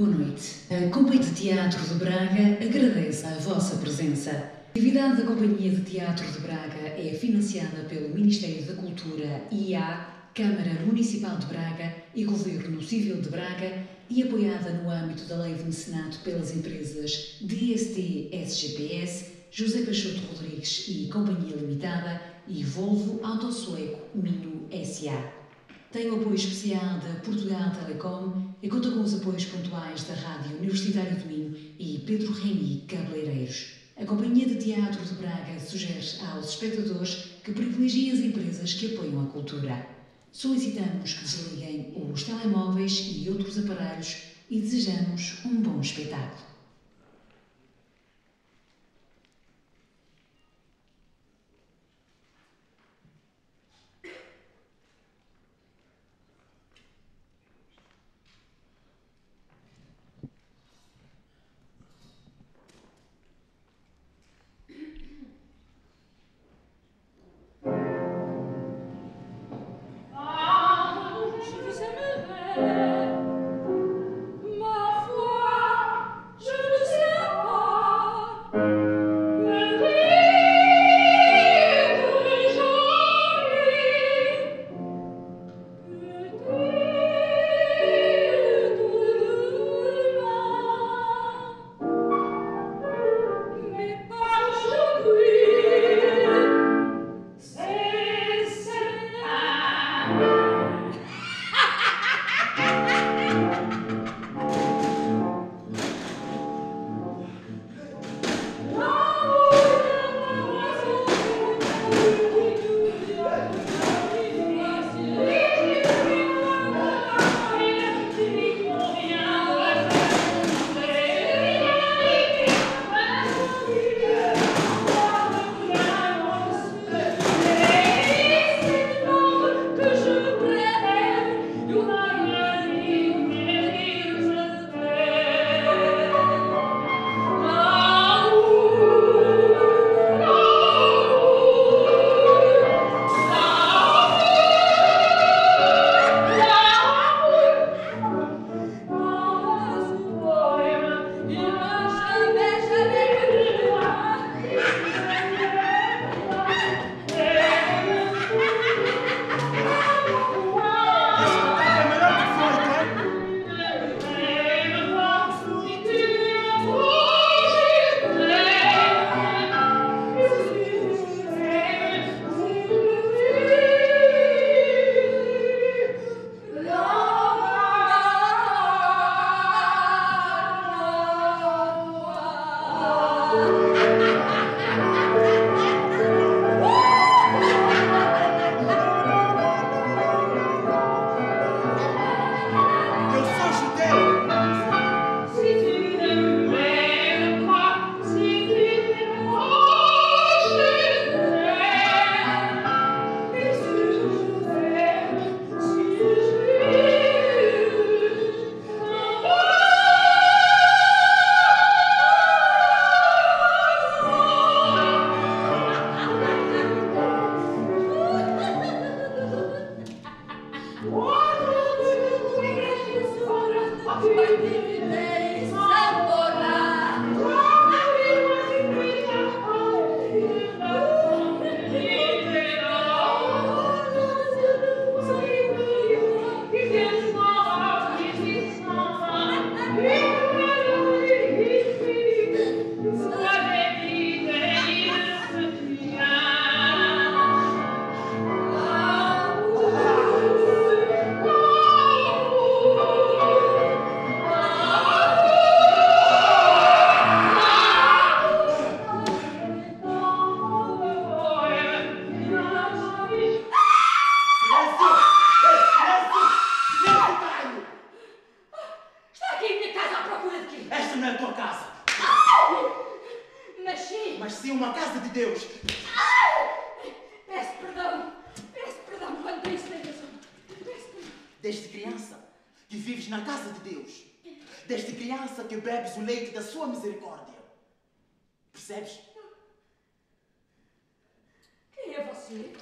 Boa noite. A Companhia de Teatro de Braga agradece a vossa presença. A atividade da Companhia de Teatro de Braga é financiada pelo Ministério da Cultura, IA, Câmara Municipal de Braga e Governo Civil de Braga e apoiada no âmbito da Lei de Mecenato pelas empresas DST SGPS, José Peixoto Rodrigues e Companhia Limitada e Volvo Autosueco Minho S.A. Tem o apoio especial da Portugal Telecom e conta com os apoios pontuais da Rádio Universitário do Minho e Pedro Remy Cabeleireiros. A Companhia de Teatro de Braga sugere aos espectadores que privilegiem as empresas que apoiam a cultura. Solicitamos que desliguem os telemóveis e outros aparelhos e desejamos um bom espetáculo. Percebes? Quem é você?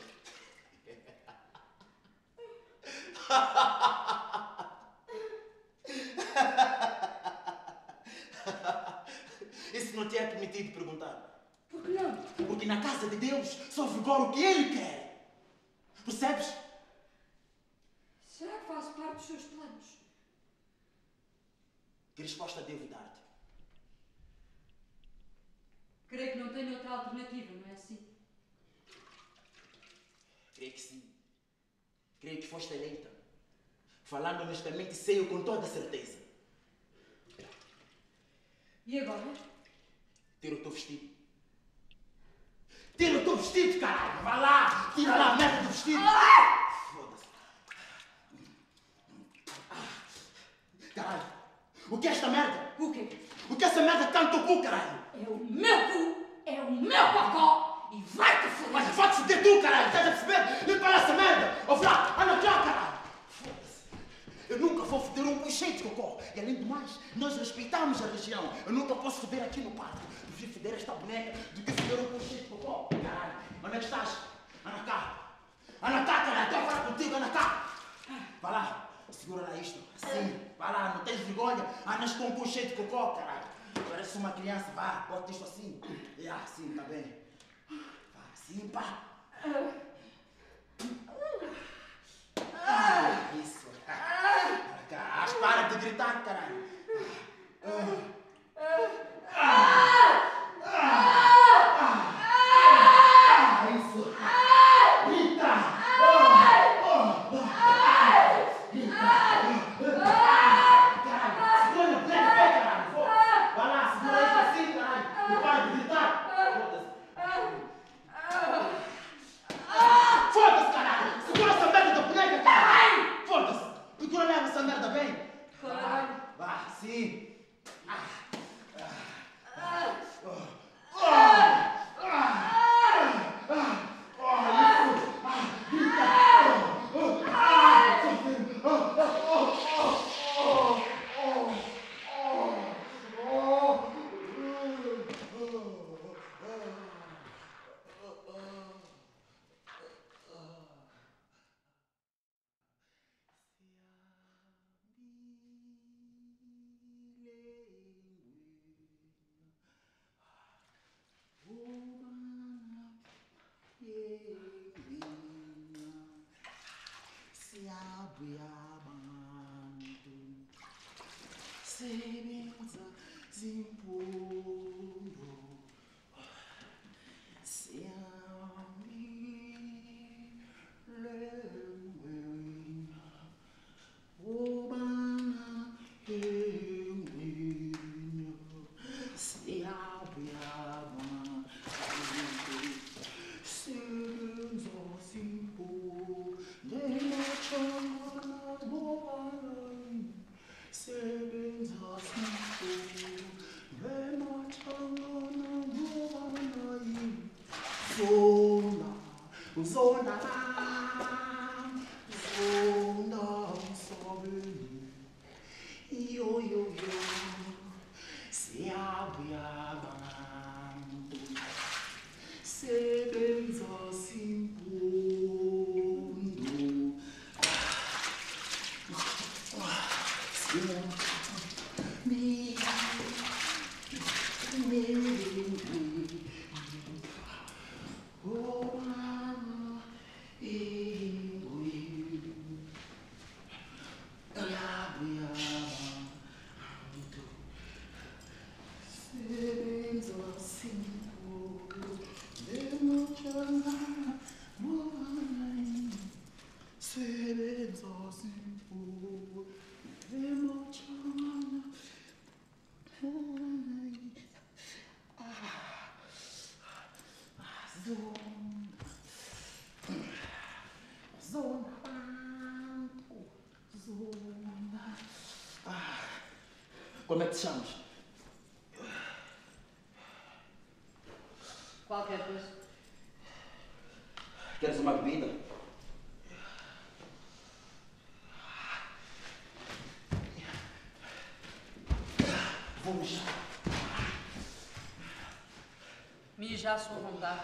não te é permitido perguntar. Por que não? Porque na casa de Deus só vigora o que Ele quer. Percebes? Será que faço parte dos seus planos? Que resposta devo dar-te? Creio que não tenho outra alternativa, não é assim? Creio que sim. Creio que foste eleita. Falando honestamente, sei com toda certeza. E agora? Tira o teu vestido. Tira o teu vestido, caralho! Vai lá! Tira lá a merda do vestido! Foda-se. Caralho! O que é esta merda? O quê? O que essa merda canta o cu, caralho? É o meu cu, é o meu cocó e vai-te foder! Mas vai-te foder tu, caralho! Estás a perceber? Limpa essa merda! Ô, Flá, anda cá, caralho! Foda-se. Eu nunca vou foder um cheio de cocó. E além do mais, nós respeitamos a região. Eu nunca posso foder aqui no parque. Prefiro foder esta boneca do que foder um cheio de cocó. Caralho, onde é que estás? Anda cá. Anda cá, caralho. Estou a falar contigo, anda cá. Vai lá, segura lá isto. Assim, vai lá, não tens vergonha. Andas com um cheio de cocó, caralho. Parece uma criança, vá, bota isto assim. Assim, tá bem. Vá, assim, pá. Isso. Para de gritar, caralho. Isso. Grita. Caralho, segura a boneca, caralho. Vai lá, segura isso assim, caralho. Não para de gritar. Foda-se, caralho. Segura essa merda da boneca, caralho. Foda-se. Procura mesmo essa merda bem. Vá, sim. Como é que te chamas? Qualquer coisa. Queres uma bebida? Vamos já. Mijar à sua vontade.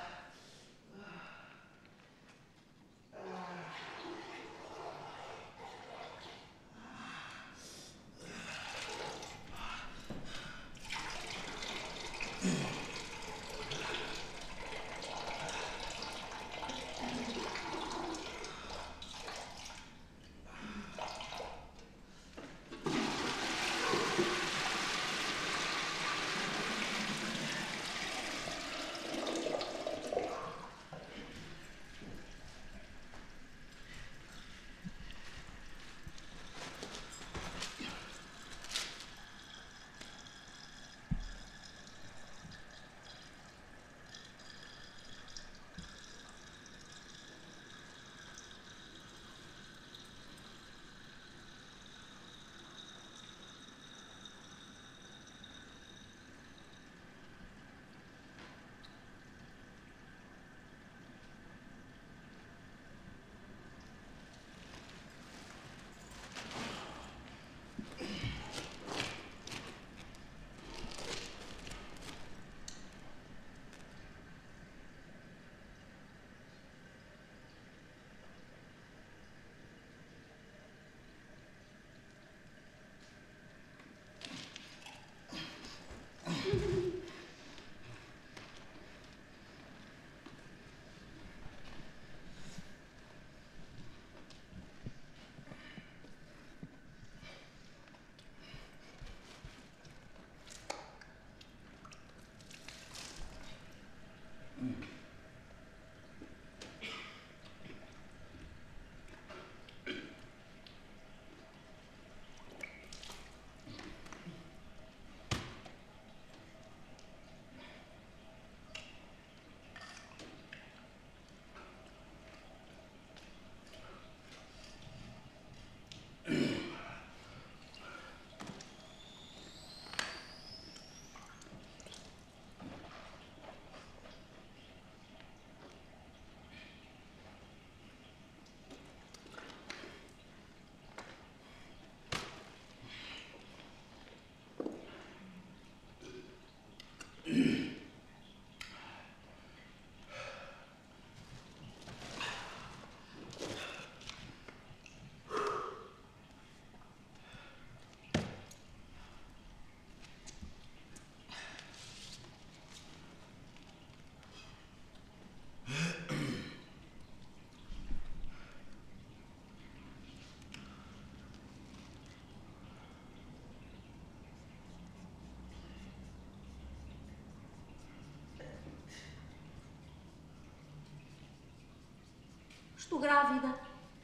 Estou grávida.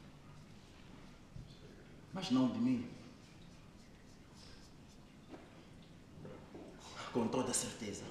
Mas não de mim. Com toda certeza.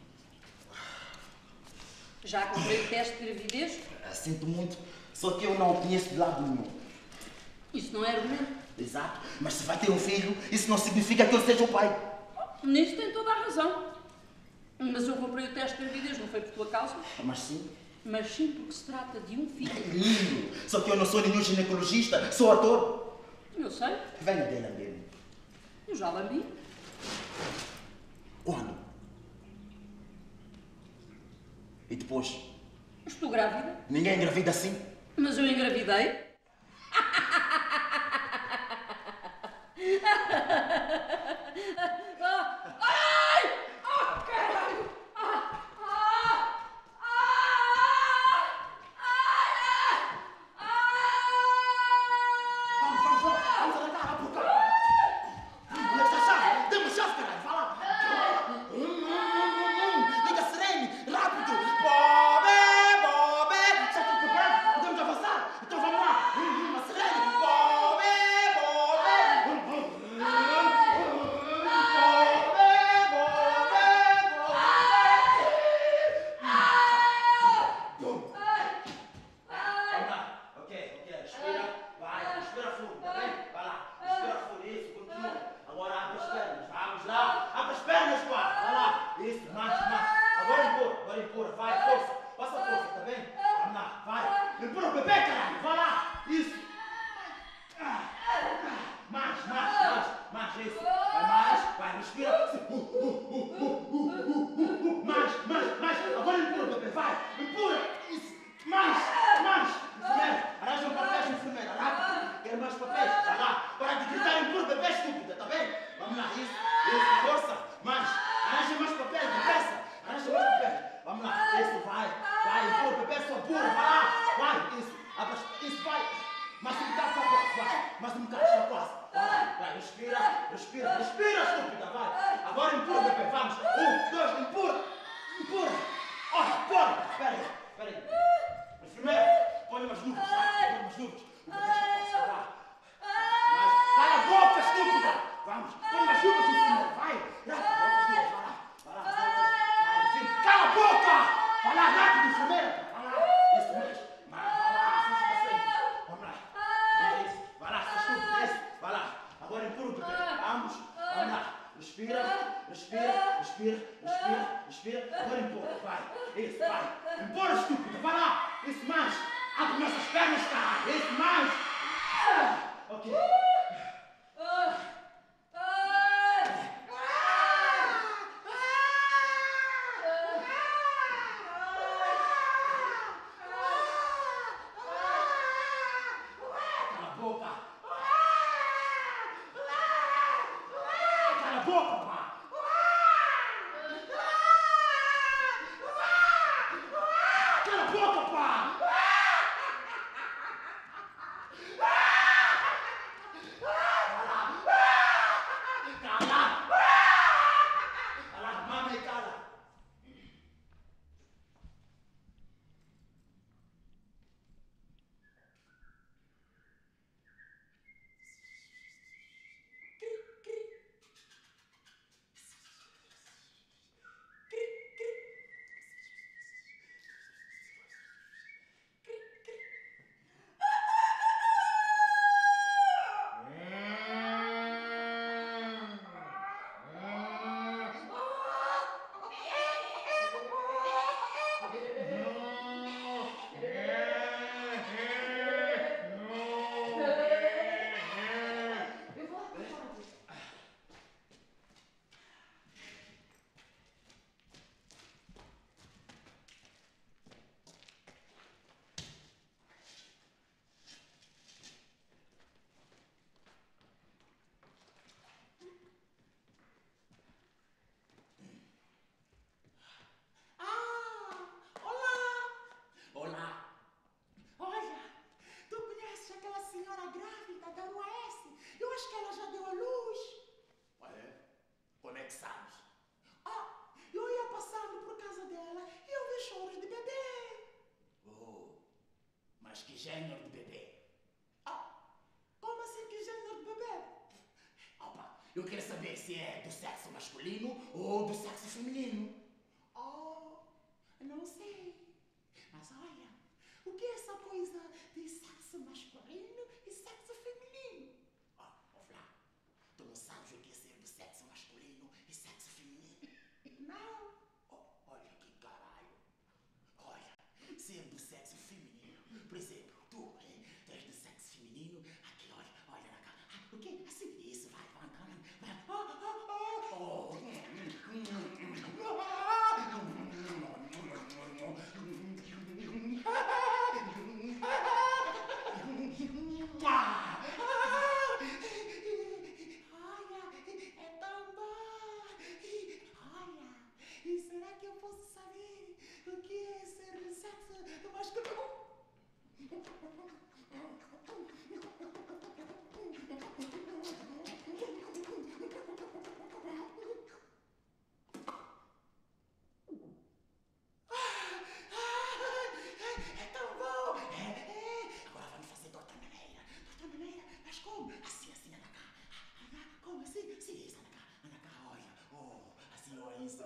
Já comprei o teste de gravidez? Sinto muito, só que eu não o conheço de lado nenhum. Isso não é argumento. Exato, mas se vai ter um filho, isso não significa que ele seja o pai. Nisso tem toda a razão. Mas eu comprei o teste de gravidez, não foi por tua causa? Mas sim. Mas sim porque se trata de um filho. Lindo! Só que eu não sou nenhum ginecologista, sou ator. Eu sei. Venha dele mesmo. Eu já lambi. Quando? E depois? Estou grávida. Ninguém engravida assim? Mas eu engravidei. Ai! Oh, caralho! Vamos arrancar, por cá! Onde é que está a chave? Dê-me a chave, caralho, vá lá! Liga a sirene, rápido! Bobe! Já estou preparado, podemos avançar! Então vamos lá! A sirene! Bobe! Respira fundo, tá bem? Vai lá, respira fundo, isso, continua. Agora abre as pernas, vamos lá. Abre as pernas, pá, vai lá. Isso, mais. Agora empurra, vai, força. Passa força, tá bem? Vamos lá, vai. Empurra o bebê, caralho, vai lá. Isso. Mais, isso. Vai, respira. Mais. Agora empurra o bebê, vai. Empurra, isso. Mais. Enfermeira, arranja um papéis, enfermeira, rápido. Quero mais papéis, vai lá. Para de gritar empurra o bebê, estúpida, tá bem? Vamos lá, isso, força. Mais, arranja mais papéis, depressa. Arranja mais papéis. Vamos lá, isso, vai. Empurra o bebê, só empurra, vai lá. Vai, isso, vai. Mais um bocado, está quase, vai. Mais um bocado, está quase. Vai, respira, estúpida, vai. Agora empurra, bebê, vamos. 1, 2, empurra. Olha, espera aí. Enfermeira, põe umas nuvens, vai. O bebê está quase, vai lá. Mas, cala a boca, estúpida. Vamos, põe umas nuvens, enfermeira, vai. Rápido, vai lá. Enfim, cala a boca. Vai lá, rápido, enfermeira. Vai lá, isso mesmo. Vai lá, força da frente. Vamos lá. É isso. Vai lá, se estúpido, isso. Vai lá. Agora empurra o bebê. Vamos lá. Respira. Agora empurra, vai. Isso, vai. Empurra, estúpida, vai lá. Isso, mais. Abre nossas pernas, cara. Isso, mais. Ok. Cala a boca, pá. Cala a boca, pá. Cala, mama e cala. Eu quero saber se é do sexo masculino ou do sexo feminino. Oh, não sei. Mas olha, o que é essa coisa de sexo masculino e sexo feminino? Flá, tu não sabes o que é ser do sexo masculino e sexo feminino? Não. Olha que caralho. Olha, ser do sexo feminino. Por exemplo, tu és do sexo feminino. Aqui, olha na cara. O quê? Assim, isso, vai. Olha, é tão bom. Olha, e será que eu posso saber o que é ser do sexo masculino? É tão bom! Agora vamos fazer de outra maneira. De outra maneira? Mas como? Assim, anda cá. Como assim? Sim, isso, anda cá, olha. Assim, olha isso.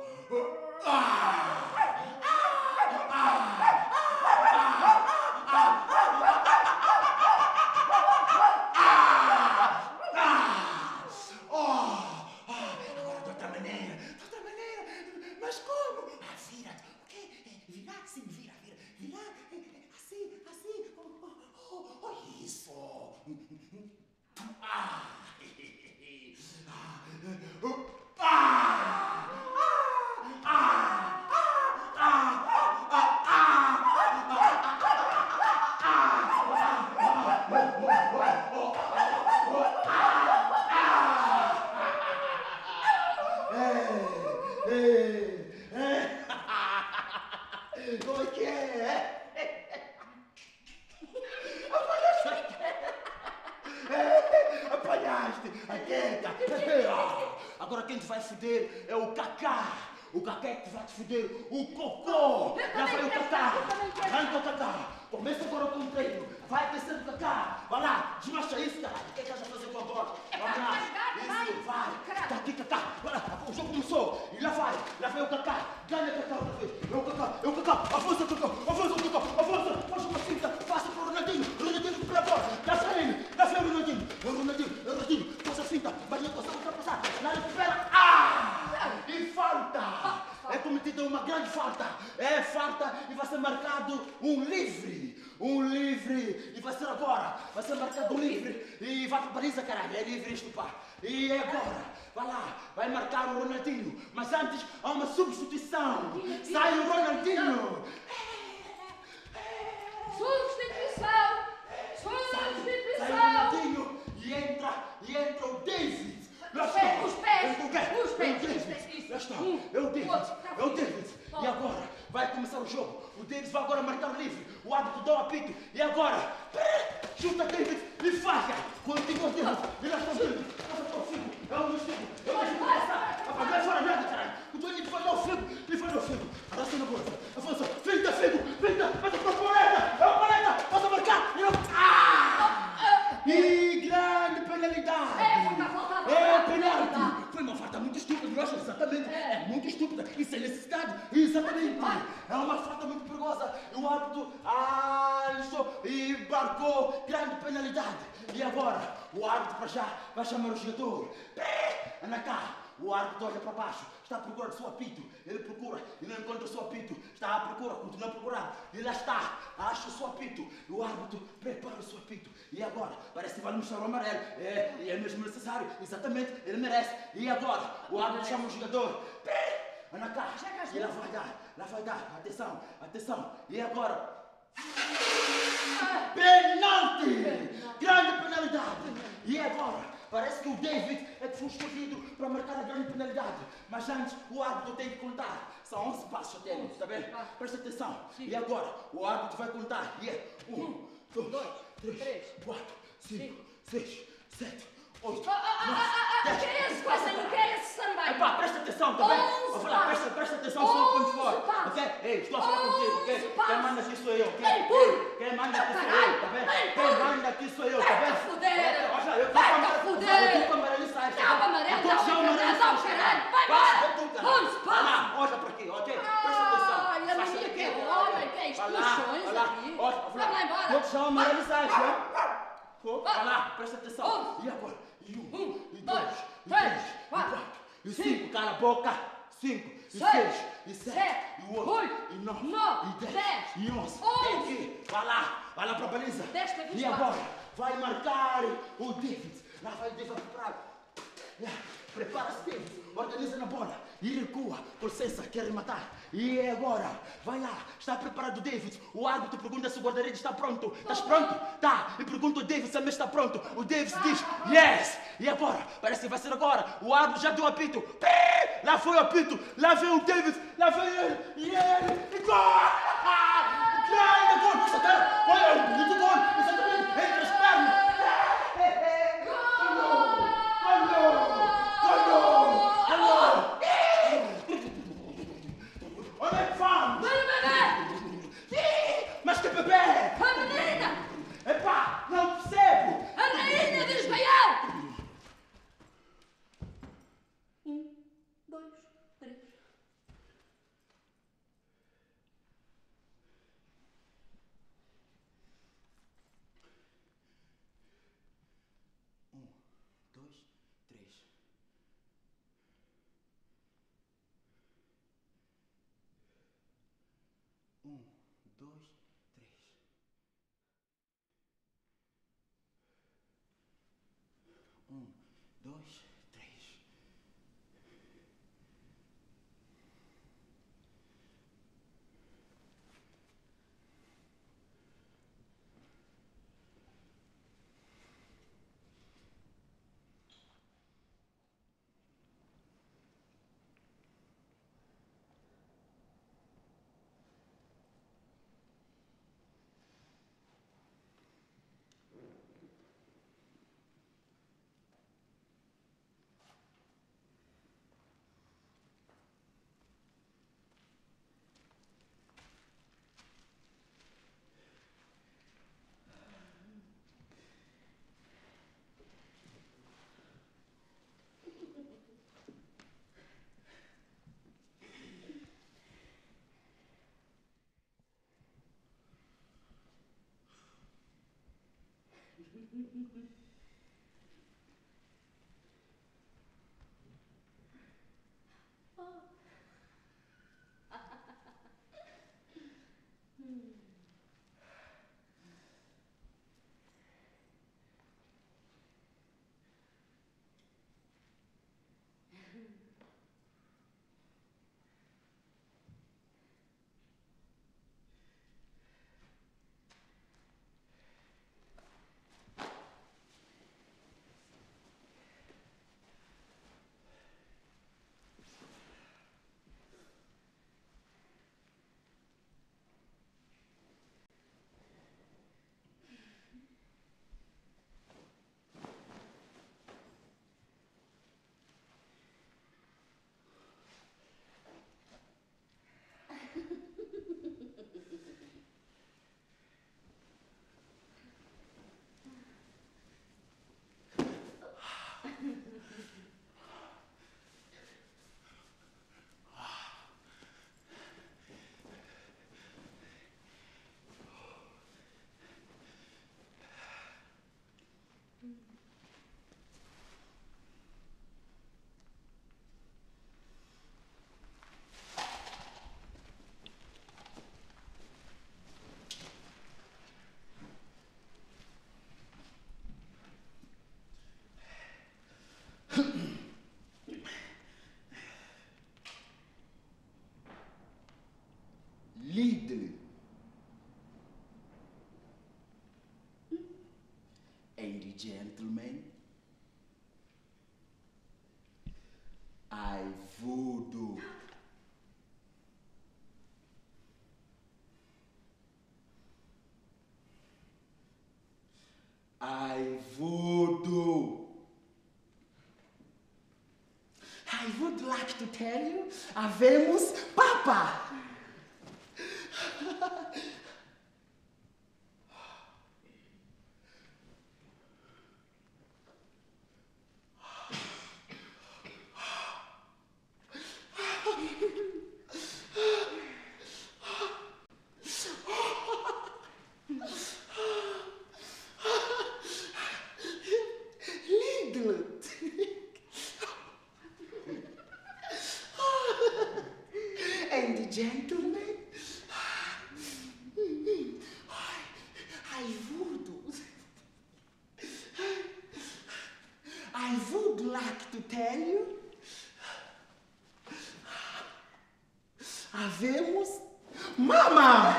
Agora de outra maneira. Mas como? Vira. O quê? Virar? Sim, vira. Virar? Assim. Isso. Como é que é? Apanhaste! Agora quem te vai foder é o Cacá! O Cacá é que vai te foder o Cocô! Já vai o Cacá! Arranca o Cacá! Começa agora com o treino! Vai aquecer o Cacá! Vai lá! Desmancha isso, cara! O que é que estás a fazer com a bola? Vamos lá! Isso, vai! Está aqui, Cacá! Vai lá! O jogo começou! E lá vai o Cacá! Ganha Cacá outra vez! É o Cacá! Avança o Cacá! Faz uma cinta! Passa para o Ronaldinho! Ronaldinho para a bola! Dá para ele! Dá para o Ronaldinho! É o Ronaldinho! Faz a cinta! Mas não consegue ultrapassar! Lá recupera! E falta! É cometida uma grande falta! É falta e vai ser marcado um livre! E vai ser agora! Vai ser marcado um livre! E vai para a baliza, caralho! É livre isto, pá! E é agora! Vai lá! Vai marcar o Ronaldinho! Mas antes há uma substituição! Sai o Ronaldinho! Substituição! Sai o Ronaldinho e entra o David! Lá está! Os pés! Lá está! É o David! E agora vai começar o jogo! O David vai agora marcar o livre! O árbitro dá o apito! E agora? Chuta David e falha! Continua o David! E lá está o David! Passa para o Figo! É o meu Figo! Passar! Vai fora nada, caralho! O David falhou o Figo! Arrasta na bola! Avança! Finta, Figo! Passa para a Paleta! É o Paleta! Passa a marcar! E grande penalidade! É penalti! Foi uma falta muito estúpida, eu acho, exatamente. É muito estúpida e sem necessidade. Exatamente. É uma falta muito perigosa. E o árbitro alistou e marcou grande penalidade. E agora, o árbitro para já vai chamar o jogador. Anda cá. O árbitro olha para baixo, está à procura do seu apito. Ele procura e não encontra o seu apito. Está à procura, continua a procurar. E lá está, acha o seu apito. E o árbitro prepara o seu apito. E agora, parece que vai mostrar o amarelo. E é mesmo necessário, exatamente, ele merece. E agora, o árbitro chama o jogador. Anda cá, e lá vai dar. Atenção. E agora? Penalti! Grande penalidade! E agora? Parece que o David é que foi escolhido para marcar a grande penalidade. Mas antes, o árbitro tem que contar. São 11 passos até, está bem? Presta atenção. E agora, o árbitro vai contar. E é 1, 2, 3, 4, 5, 6, 7, 8, 9, 10. Quer esse coisa, não quer esse samba. pá, presta atenção, tá bem? 11 Vou falar, passos. presta atenção só quando for. 11 passos. Ok? Ei, estou a falar contigo, ok? 11 passos. Quem manda aqui sou eu, ok? Ei, burro. Ei, quem manda aqui sou eu, tá bem? Quem manda aqui sou eu, tá bem? Vai-te a fuder. Olha, eu Vai-te a fuder. Eu estou com amarelo e sai. Calma, amarelo, Eu estou com calma, amarelo e calma, sai. caralho. Vai Vai, embora. vai tu, caralho. 11 Vai lá, passos. olha para aqui, ok? Presta atenção. Ai, a Sai minha daqui. que é homem, que é isto? Vai lá, Puxões vai lá. aqui. Olha, Vai lá embora. vou deixar o amarelo e sai, vai lá, presta atenção. 11. E agora? E e dois, e três, e quatro, e cinco, cala a boca. 5, e 6, e 7, e 8, e 9, e 10, e 11. Vem aqui, vai lá para a baliza. Desta vez e agora vai marcar o David. Lá vai o David preparar. Prepara-se, David. Organiza na bola e recua. Com licença, quer rematar. E agora, vai lá. Está preparado, David. O árbitro pergunta se o guarda-redes está pronto. Estás pronto? Tá. E pergunta o David se também está pronto. O David diz, yes. E agora? Parece que vai ser agora. O árbitro já deu apito. Lá foi o apito. Lá vem o David. Lá vem ele. E ele. E gol! Grande gol. Nossa, cara. Olha, um bonito gol. Exatamente. Entre as pernas. Mas que bebê! A menina! Epá, não percebo! A rainha de Israel! 1, 2, 3. Lidl. And the gentlemen, I voodoo. I voodoo. I would like to tell you, havemos Papa. And gentlemen, I would like to tell you, havemos Mama.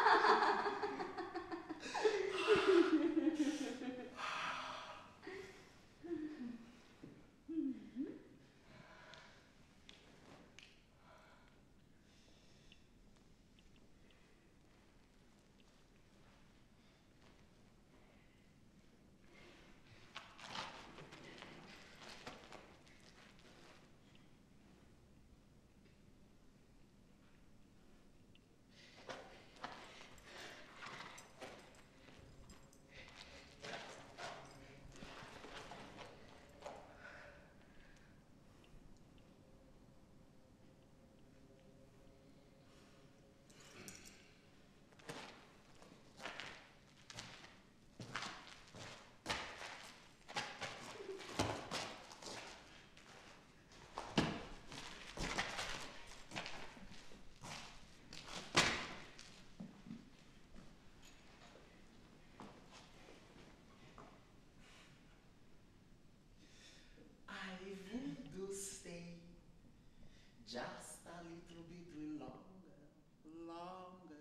Just a little bit longer.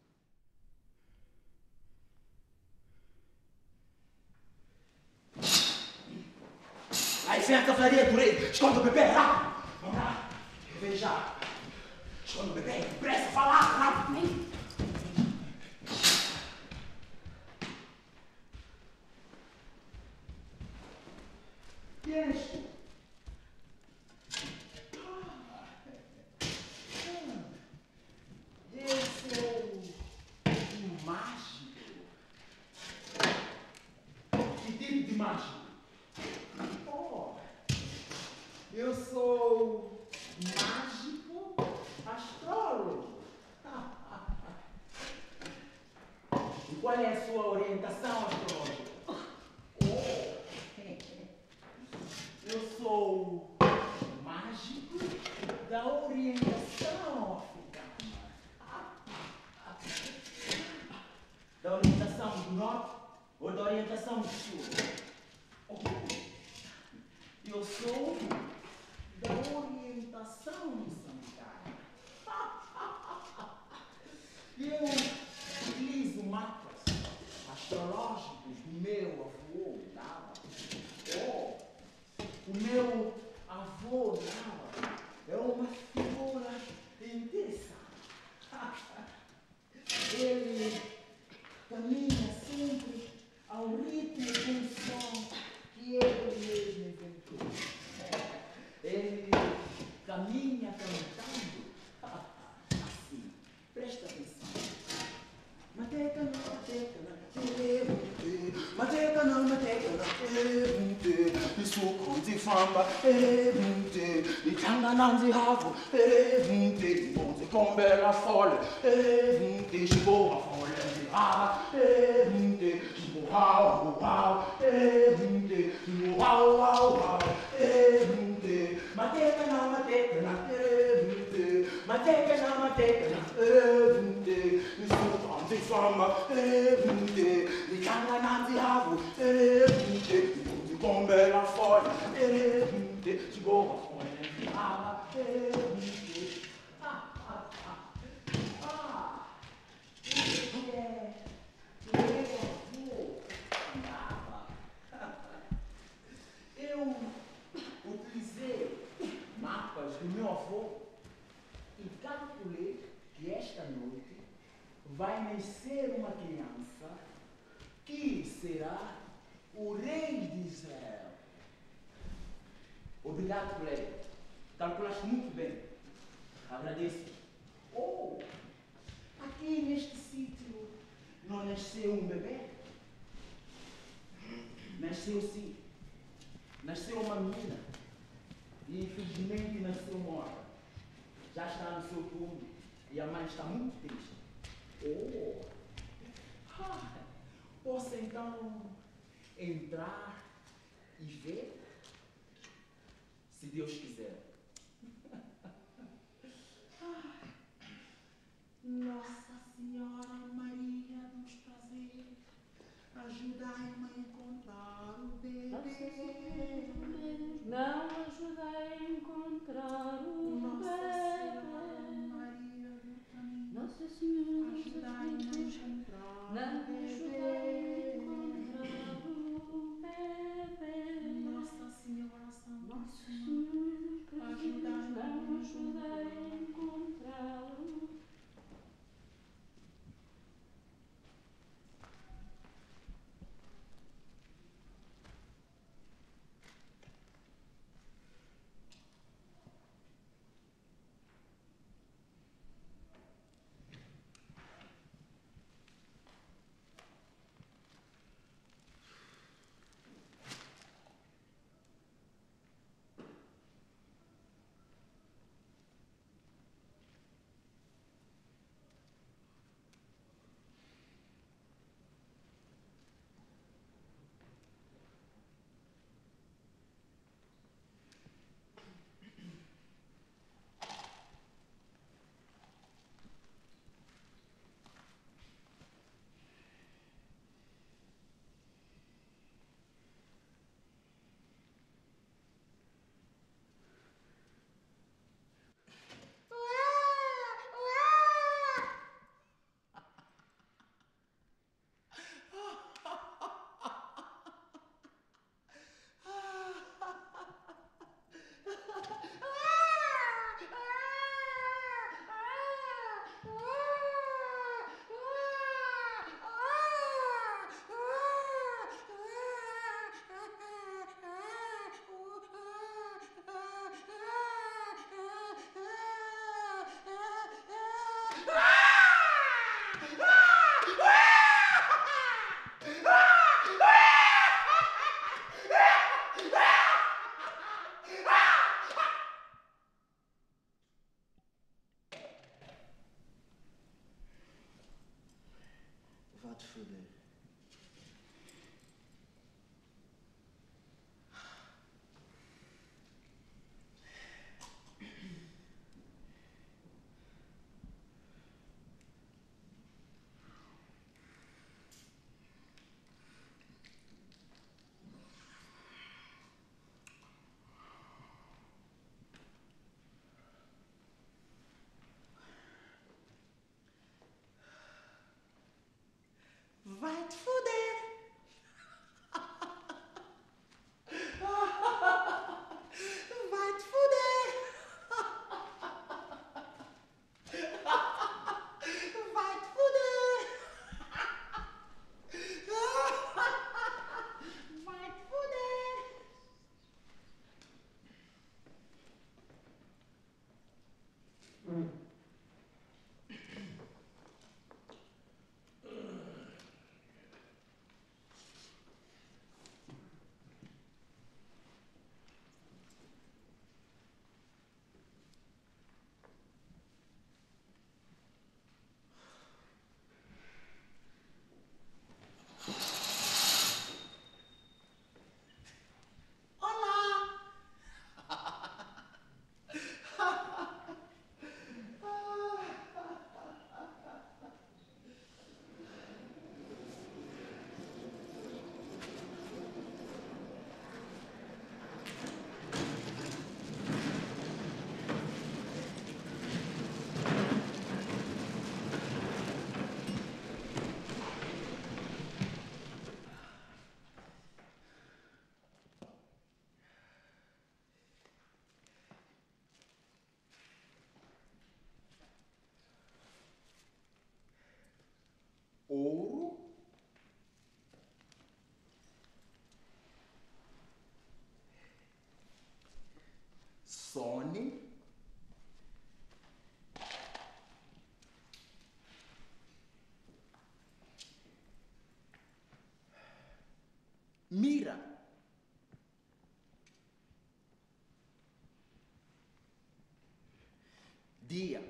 Aí vem a cavalaria do rei, esconde o bebê, rápido! Vamos lá, eu vejo já. Esconde o bebê, pressa, fala rápido! Yes. Eu sou mágico astrólogo. E qual é a sua orientação astrológica? Eu sou mágico da orientação africana. Da orientação do norte ou da orientação do sul? Eu sou da orientação moçambicana. Eu utilizo mapas astrológicos do meu avô Nava. O meu avô Nava é uma figura interessante. Ele caminha sempre ao ritmo de um som que ele mesmo inventou. Ele caminha cantando assim. Presta atenção. Mateca não, mateca não, mateca não, mateca não, isso conti famba, e tanga não se ravo, e com bela folha, e chegou a folha de rava, chegou uau, uau, uau, uau, uau, mateca não, mateca não, mateca não, mateca não, isso conti famba, e tanga não se ravo, com bela folha, chegou a folha de rava, eu utilizei mapas do meu avô e calculei que esta noite vai nascer uma criança que será o rei de Israel. Obrigado, colega. Calculaste muito bem. Agradeço. Oh, aqui neste sítio não nasceu um bebê? Nasceu sim. Nasceu uma menina. E infelizmente nasceu morta. Já está no seu túmulo. E a mãe está muito triste. Oh! Posso então entrar e ver? Se Deus quiser. Nossa Senhora Maria dos Prazeres, ajudai-me a encontrar o bebê. Não ajudei a encontrar o Nossa Senhora bebê. Maria do Caminho, Nossa Senhora dos ajudai-me a Aflitos, encontrar não o ajudei a encontrar bebê. o bebê. Nossa Senhora Nossa Santíssima, Senhora dos Perdidos, ajudai-me a não ajudei a encontrar. encontrá-lo. Vá te foder. Vai te foder. Vai te foder. Vai te foder. Vai te foder. Olá. Sony. Mira. Dia.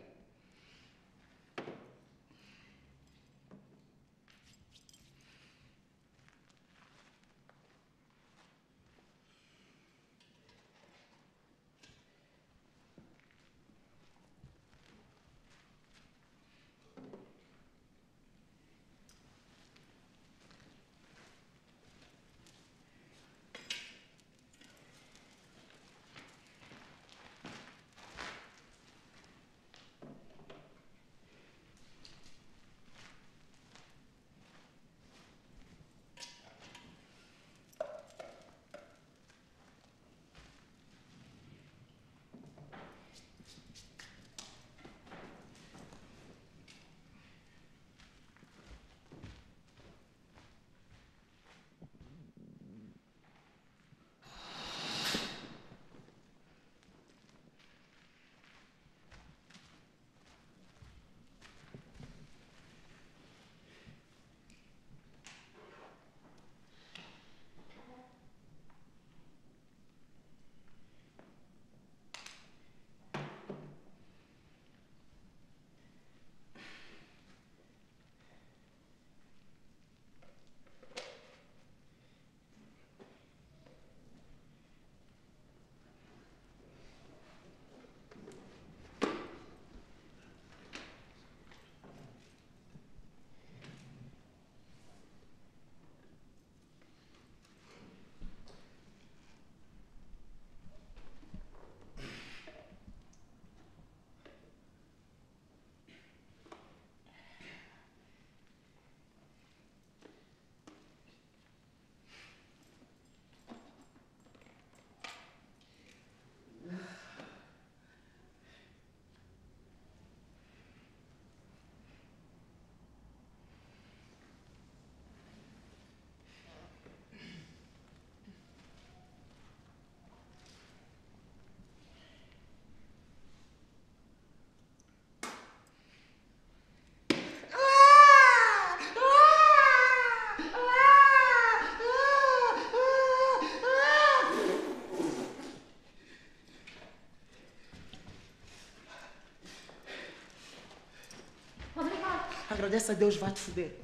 Agradece a Deus, vai te foder.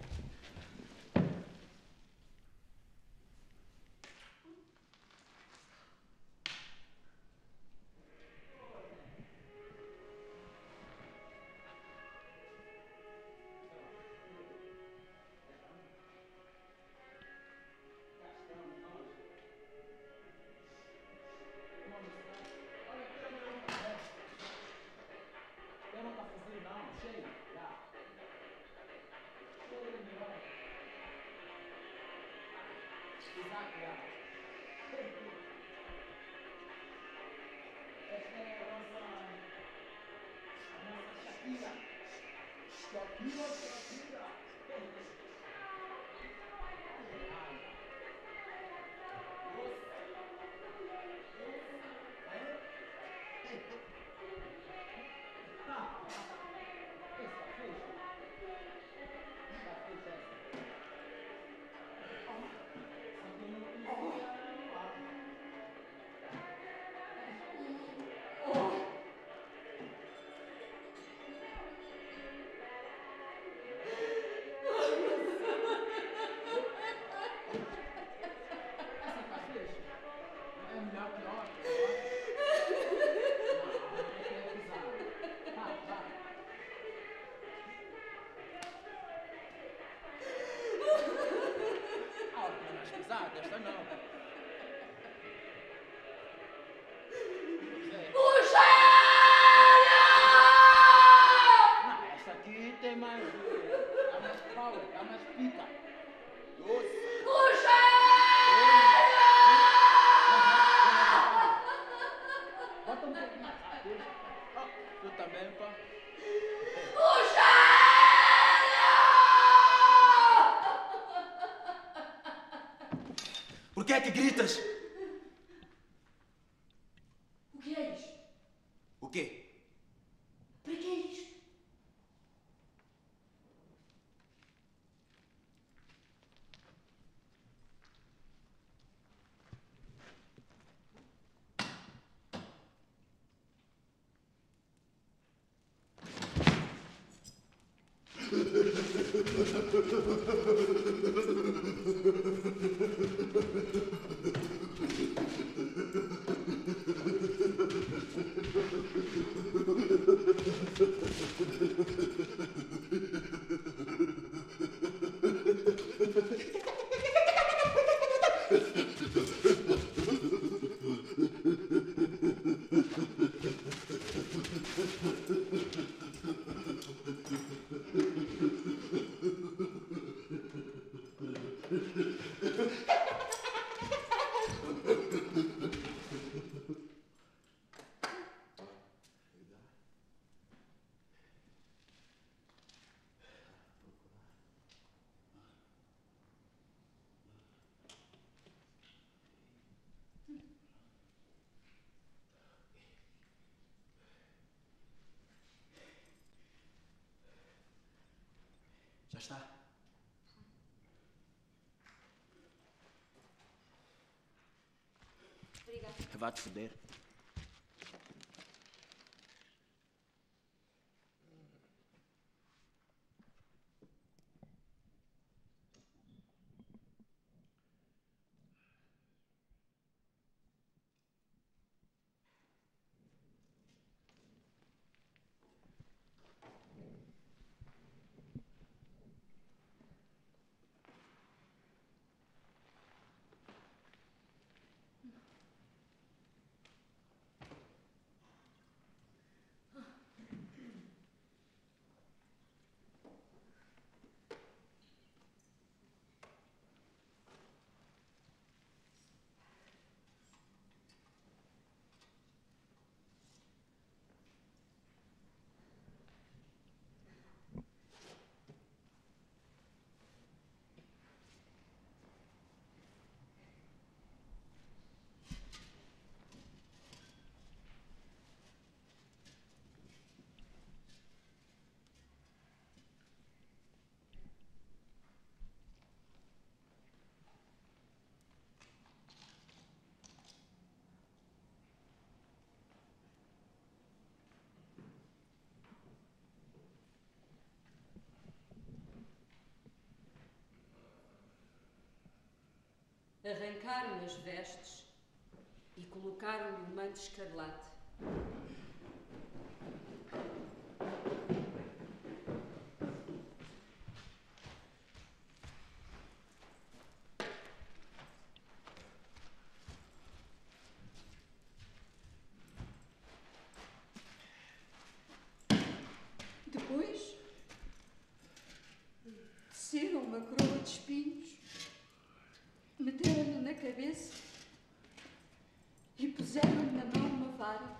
Por que é que gritas? O que é isto? O quê? Para que é isto? Já está? Obrigada. Vá-te foder. Arrancaram-lhe as vestes e colocaram-lhe o manto escarlate. Depois, teceram uma coroa de espinhos, meteram-lhe na cabeça e puseram-lhe na mão uma vara.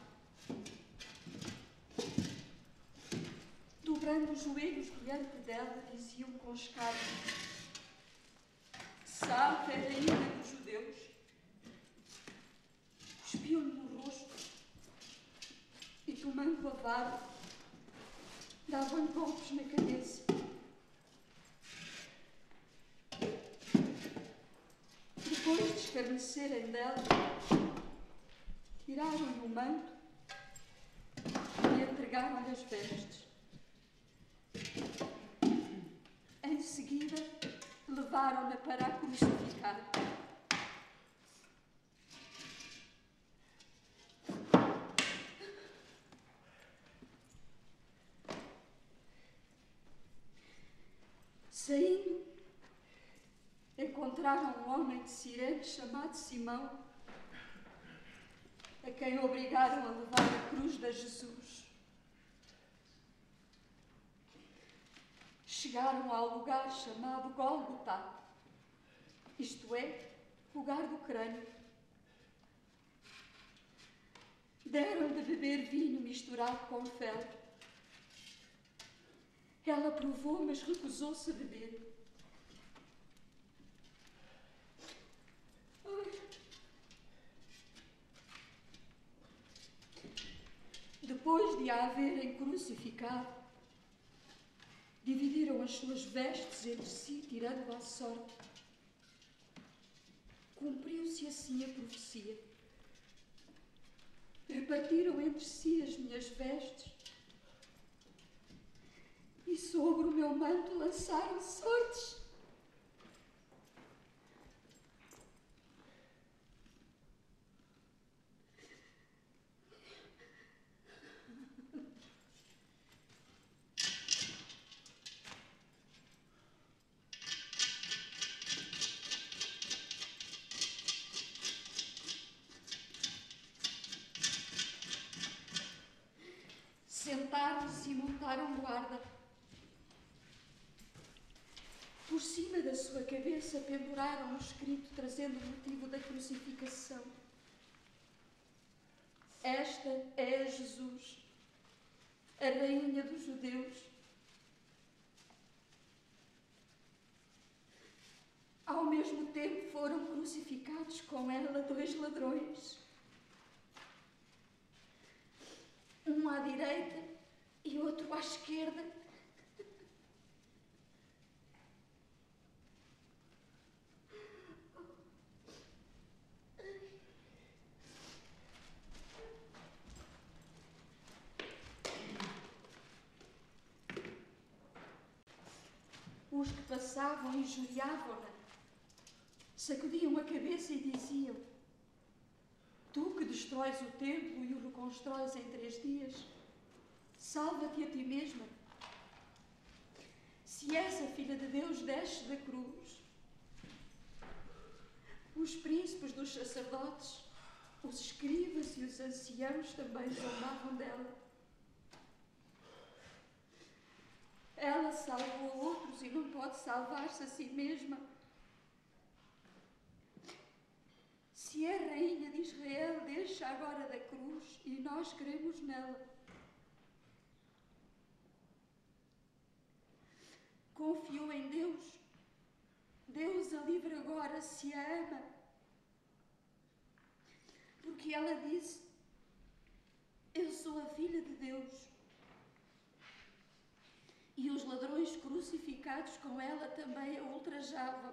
Dobrando os joelhos diante dela, diziam com escárnio: Salve, rainha dos judeus. Espiam-lhe no rosto e, tomando a vara, davam-lhe golpes na cabeça. Depois de escarnecerem dela, tiraram-lhe o manto e entregaram-lhe as vestes. Em seguida, levaram-na para a crucificar. Saindo, encontraram um homem de Cirene chamado Simão, a quem obrigaram a levar a cruz de Jesus. Chegaram ao lugar chamado Gólgota, isto é, lugar do crânio. Deram de beber vinho misturado com fel. Ela provou, mas recusou-se a beber. Depois de a haverem crucificado, dividiram as suas vestes entre si, tirando à sorte. Cumpriu-se assim a profecia. Repartiram entre si as minhas vestes e sobre o meu manto lançaram sortes. Sentaram-se e montaram guarda. Por cima da sua cabeça penduraram um escrito trazendo o motivo da crucificação. Esta é Jesus, a rainha dos judeus. Ao mesmo tempo foram crucificados com ela 2 ladrões. Um à direita e outro à esquerda. Os que passavam injuriavam-na, sacudiam a cabeça e diziam: Tu que destróis o templo e o reconstróis em 3 dias, salva-te a ti mesma. Se és a Filha de Deus, desce da cruz. Os príncipes dos sacerdotes, os escribas e os anciãos também zombavam dela. Ela salvou outros e não pode salvar-se a si mesma. Se é rainha de Israel, deixa agora da cruz e nós cremos nela. Confiou em Deus. Deus a livre agora se a ama. Porque ela disse: Eu sou a Filha de Deus. E os ladrões crucificados com ela também a ultrajavam.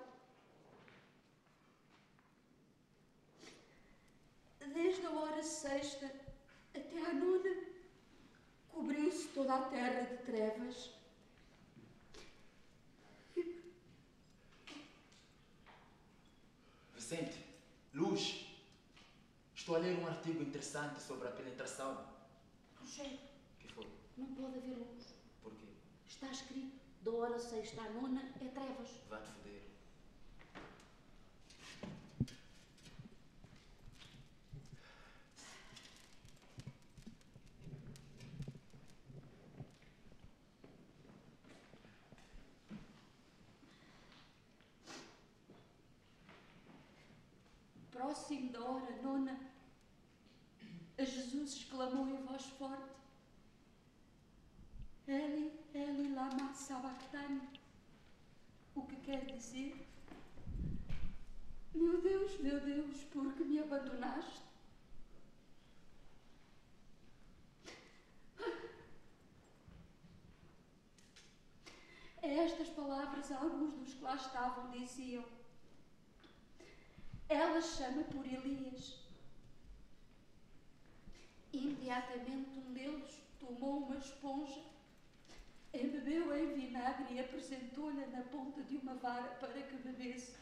Desde a hora 6ª até à 9ª, cobriu-se toda a terra de trevas. Vicente, Luz, estou a ler um artigo interessante sobre a penetração. Rogério, Que foi? não pode haver luz. Porquê? Está escrito, da hora 6ª à 9ª é trevas. Vai-te foder. Próximo da hora 9ª, Jesus exclamou em voz forte: Eli, Eli, lama sabachthani. O que quer dizer: meu Deus, por que me abandonaste? A estas palavras, alguns dos que lá estavam diziam: Ela chama por Elias. Imediatamente um deles tomou uma esponja, embebeu em vinagre e apresentou-lhe na ponta de uma vara para que bebesse.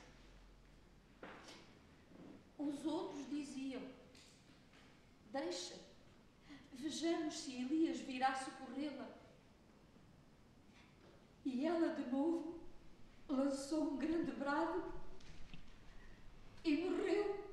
Os outros diziam: Deixa, vejamos se Elias virá socorrê-la. E ela de novo lançou um grande brado e morreu.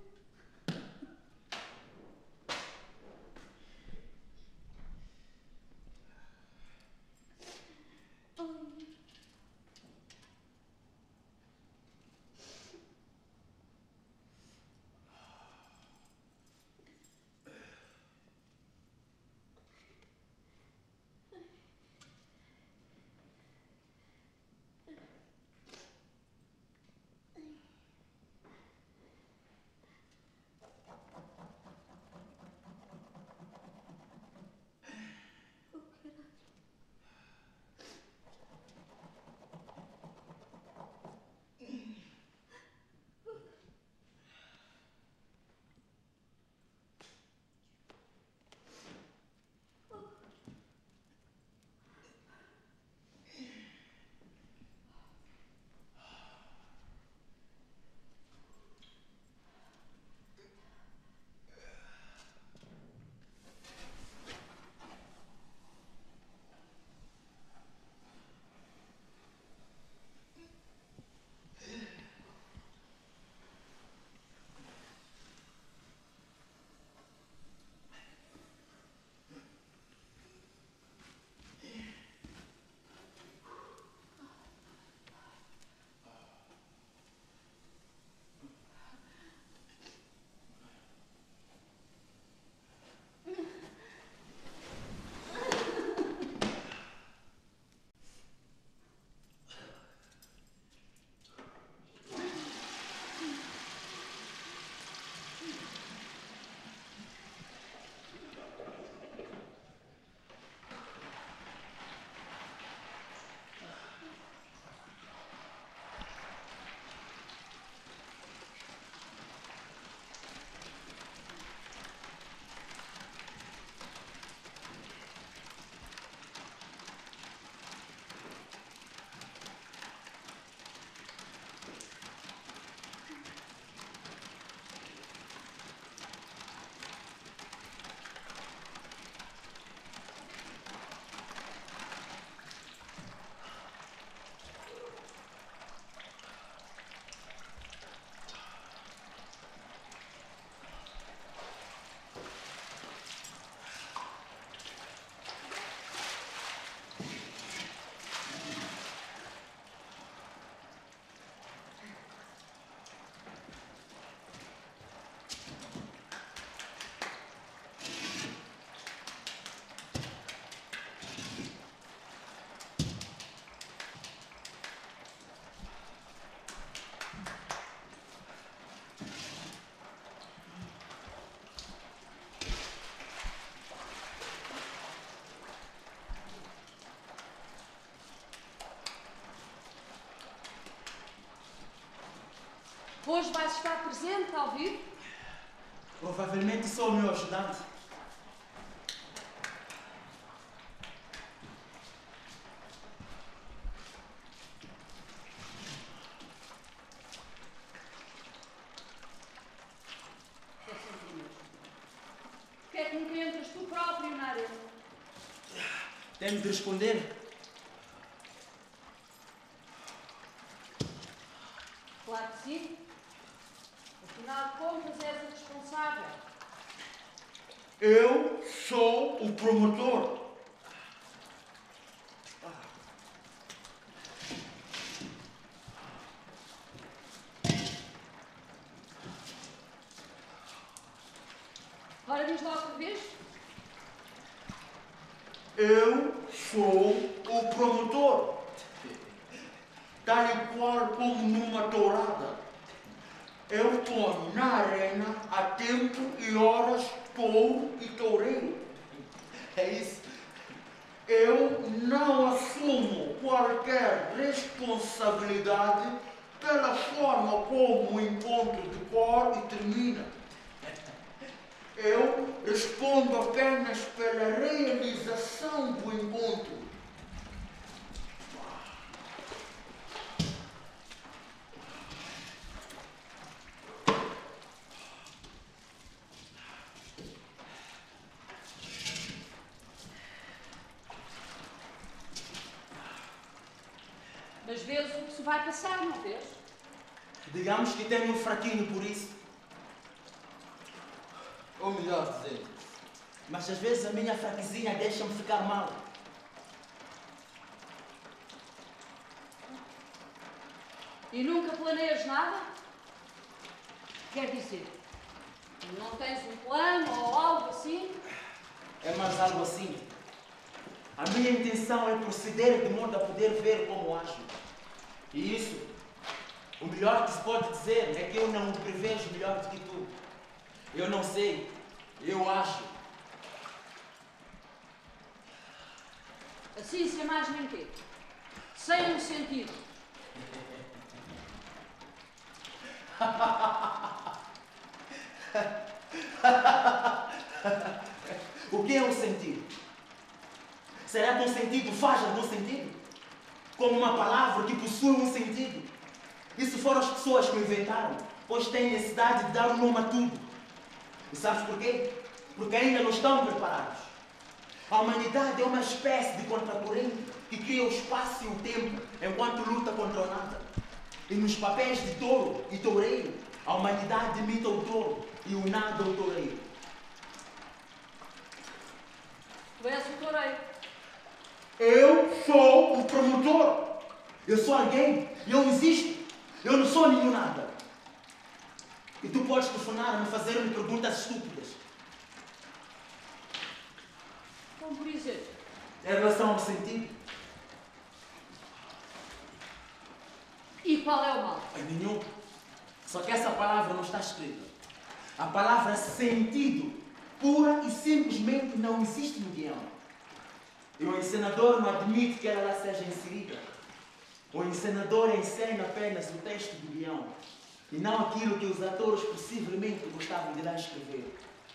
Hoje vais estar presente ao vivo? Provavelmente sou o meu ajudante. Por que é que nunca entras tu próprio na arena? Tenho de responder. Claro que sim. Afinal de contas, és o responsável. Eu sou o promotor. Ora, diz lá outra vez. Eu sou o promotor. Tal e qual como numa tourada. Eu estou na arena há tempo e horas, touro e toureiro. É isso. Eu não assumo qualquer responsabilidade pela forma como o encontro decorre e termina. Eu respondo apenas pela realização do encontro. Mas vês o que se vai passar, não vês? Digamos que tenho um fraquinho por isso. Ou melhor dizer, mas às vezes a minha fraquezinha deixa-me ficar mal. E nunca planeias nada? Quer dizer, não tens um plano ou algo assim? É mais algo assim. A minha intenção é proceder de modo a poder ver como ajo. E isso, o melhor que se pode dizer é que eu não o prevejo melhor do que tu. Eu não sei, eu acho. Assim, sem mais nem quê? Sem um sentido. O que é um sentido? Será que um sentido faz algum sentido? Como uma palavra que possui um sentido? Isso foram as pessoas que o inventaram, pois têm necessidade de dar um nome a tudo. E sabes porquê? Porque ainda não estão preparados. A humanidade é uma espécie de contracorrente que cria o espaço e o tempo enquanto luta contra o nada. E nos papéis de touro e toureiro, a humanidade imita o touro e o nada o toureiro. Tu és o toureiro. Eu sou o promotor. Eu sou alguém, eu existo, eu não sou nenhum nada. E tu podes telefonar-me e fazer-me perguntas estúpidas. Como por exemplo, Em relação ao sentido, e qual é o mal? é nenhum. Só que essa palavra não está escrita. A palavra sentido, pura e simplesmente não existe no guião. E o encenador não admite que ela lá seja inserida. O encenador encena apenas o texto do guião e não aquilo que os atores possivelmente gostavam de lá escrever.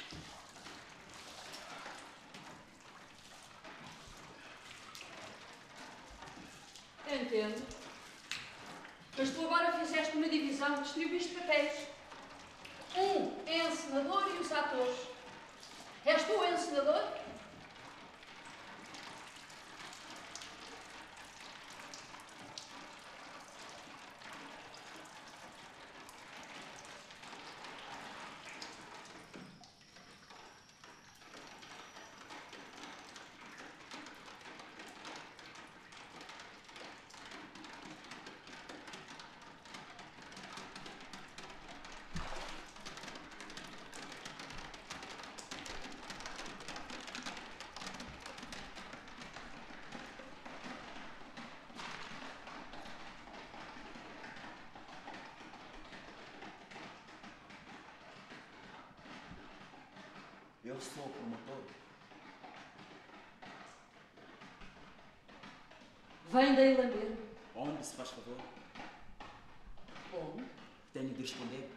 Entendo. Mas tu agora fizeste uma divisão, distribuíste papéis. Um é encenador e os atores. És tu o encenador? Eu sou o promotor. Vem daí lamber. Onde, se faz favor? Onde? Tenho de responder.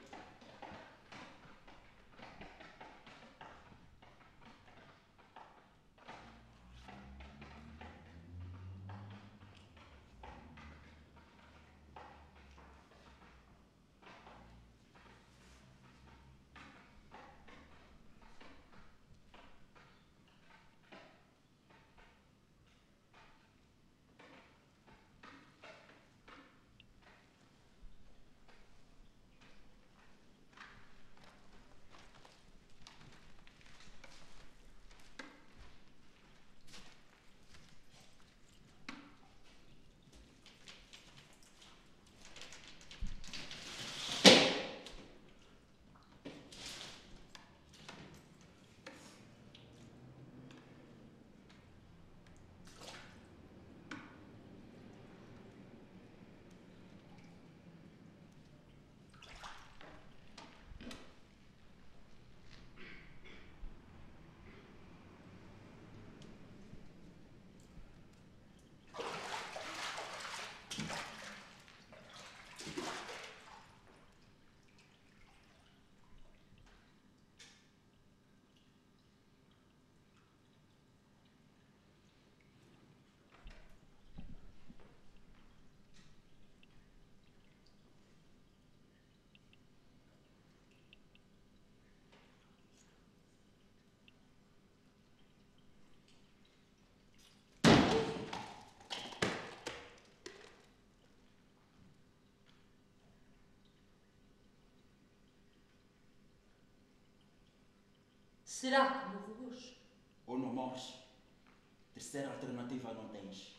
Será que morro hoje? Ou não morres? Terceira alternativa não tens.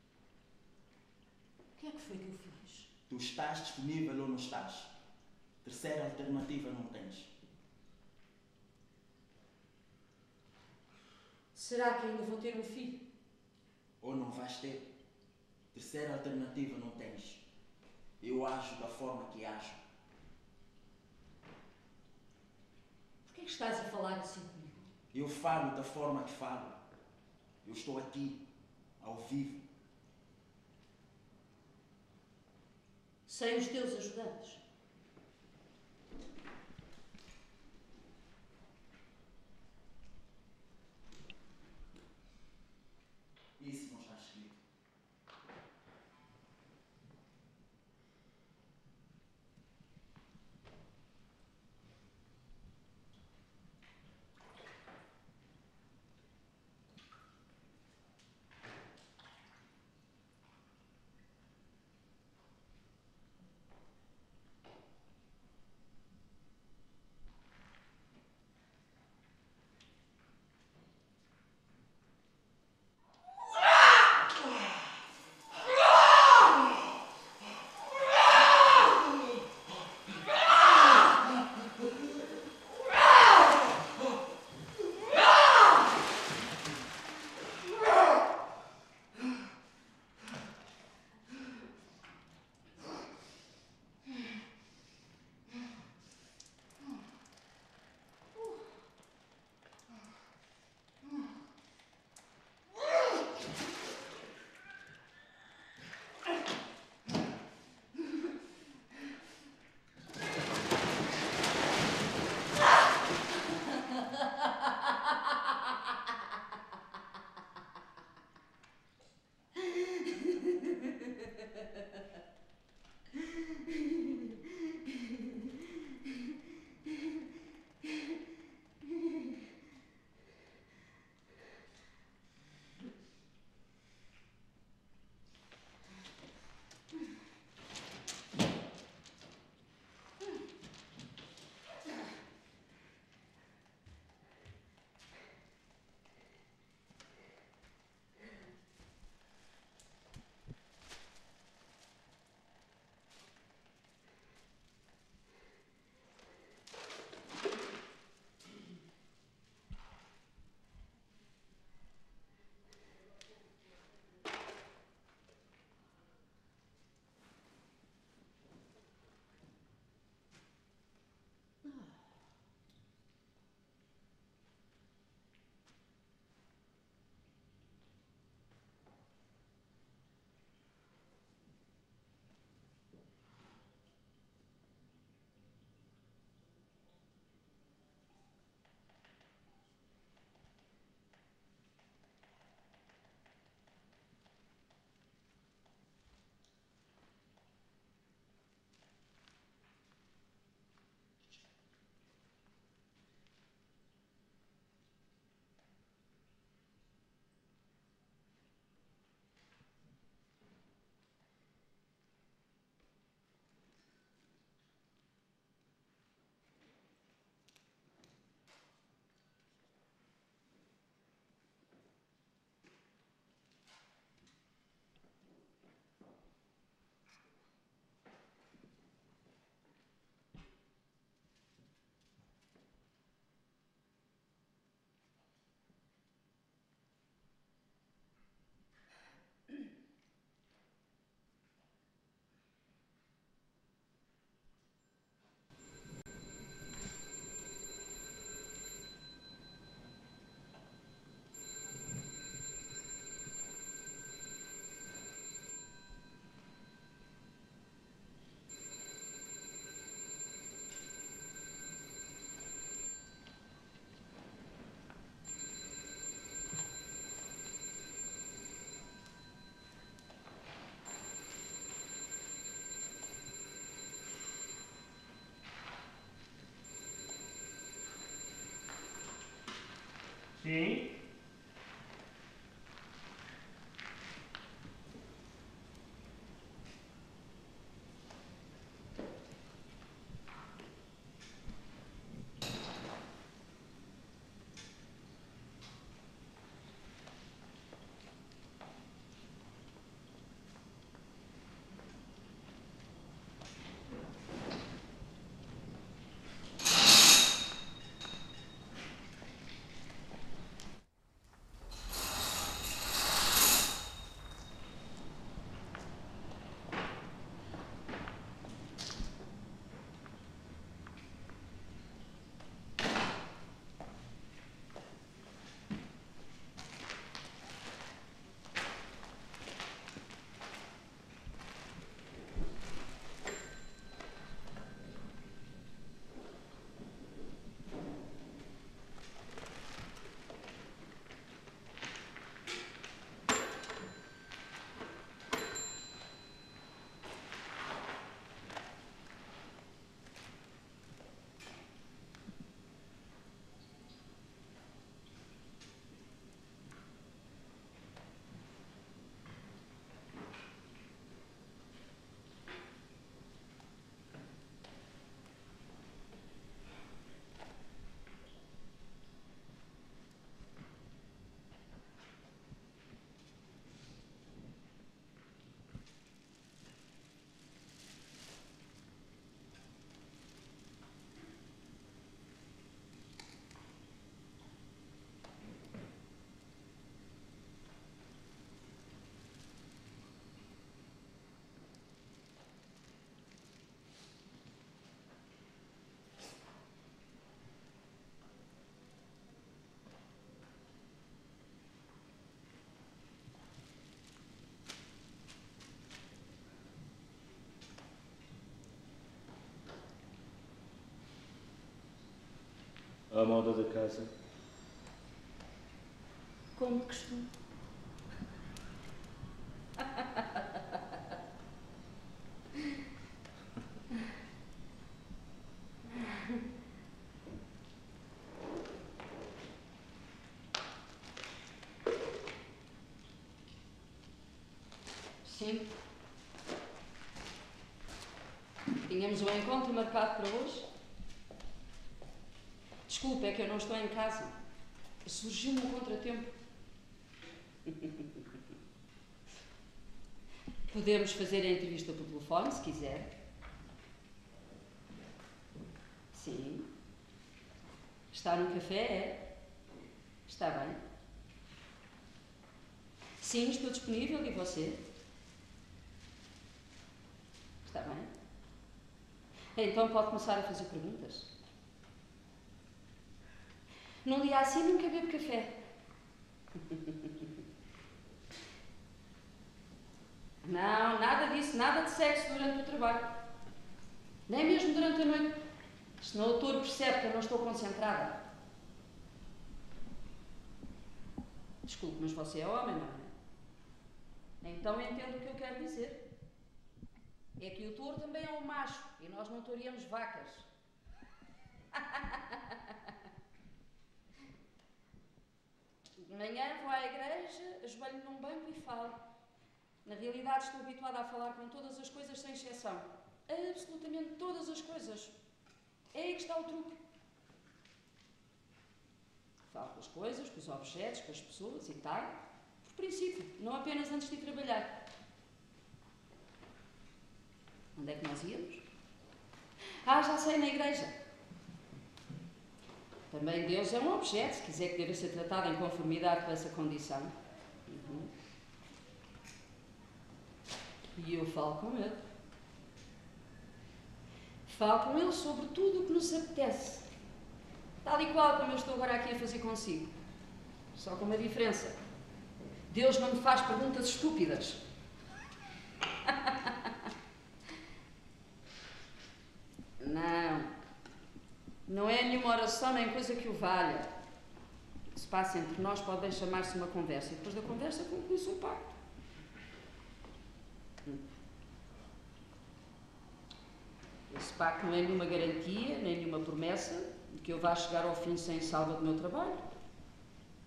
O que é que foi que eu fiz? Tu estás disponível ou não estás? Terceira alternativa não tens. Será que ainda vou ter um filho? Ou não vais ter. Terceira alternativa não tens. Eu ajo da forma que ajo. Por que é que estás a falar assim comigo? Eu falo da forma que falo. Eu estou aqui, ao vivo. Sem os teus ajudantes. Isso não está escrito. Sim. A moda da casa. Como de costume. Sim. Tínhamos um encontro marcado para hoje. Desculpe, é que eu não estou em casa. Surgiu-me um contratempo. Podemos fazer a entrevista por telefone, se quiser. Sim. Está no café, é? Está bem. Sim, estou disponível. E você? Está bem. Então pode começar a fazer perguntas. Num dia assim nunca bebo café. Não, nada disso, nada de sexo durante o trabalho. Nem mesmo durante a noite. Senão o doutor percebe que eu não estou concentrada. Desculpe, mas você é homem, não é? Então entendo o que eu quero dizer. É que o touro também é um macho e nós não toureamos vacas. De manhã vou à igreja, ajoelho num banco e falo. Na realidade estou habituada a falar com todas as coisas sem exceção. Absolutamente todas as coisas. É aí que está o truque. Falo com as coisas, com os objetos, com as pessoas e tal. Por princípio, não apenas antes de ir trabalhar. Onde é que nós íamos? Ah, já sei, na igreja. Também Deus é um objeto, se quiser que deva ser tratado em conformidade com essa condição. E eu falo com ele. Falo com ele sobre tudo o que nos apetece. Tal e qual como eu estou agora aqui a fazer consigo. Só com uma diferença. Deus não me faz perguntas estúpidas. Não é nenhuma oração nem coisa que o valha. O que se passa entre nós pode bem chamar-se uma conversa. E depois da conversa conclui-se o pacto. Esse pacto não é nenhuma garantia, nem nenhuma promessa de que eu vá chegar ao fim sem salva do meu trabalho.